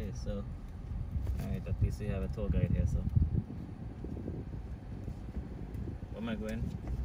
Okay, so alright, at least we have a tour guide here, so where am I going?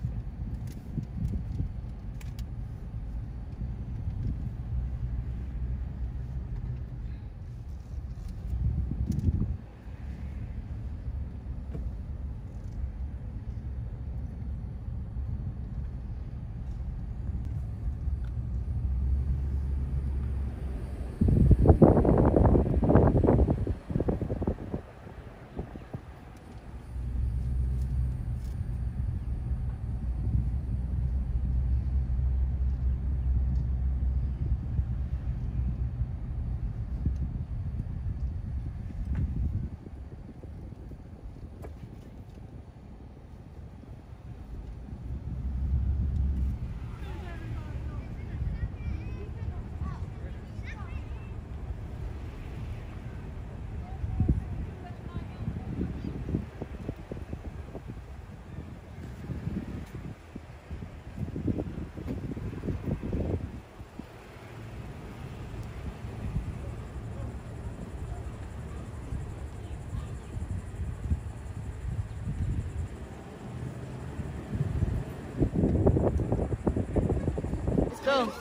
Go.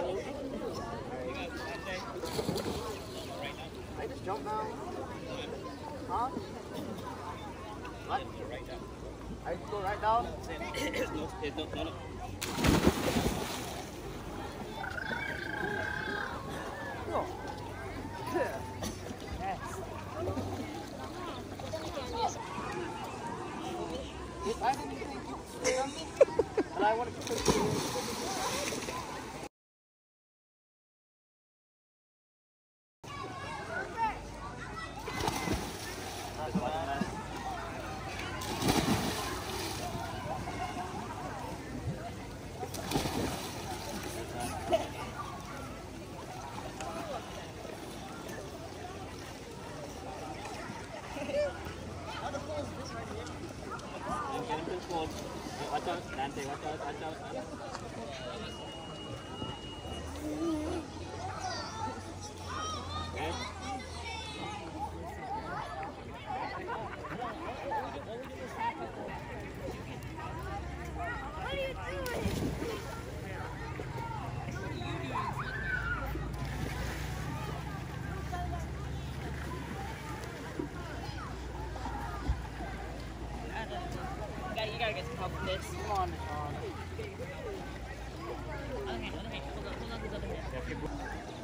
I just jump now. Huh? What? I just go right down? No. No. Yes. If I didn't think you could stay on me, and I wanted to put you in. Watch out, Dante, watch out. Okay. What are you doing? You gotta get some help with this. Come on, Sean. Other hand, hold on to his other hand.